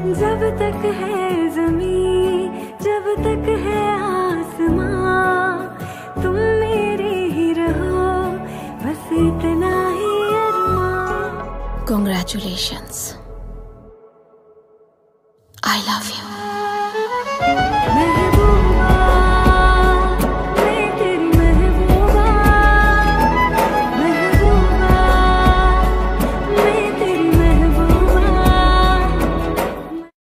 जब तक है ज़मीं, जब तक है आसमां, तुम मेरे ही रहो, बस इतना ही अरमान। Congratulations. I love you. मैं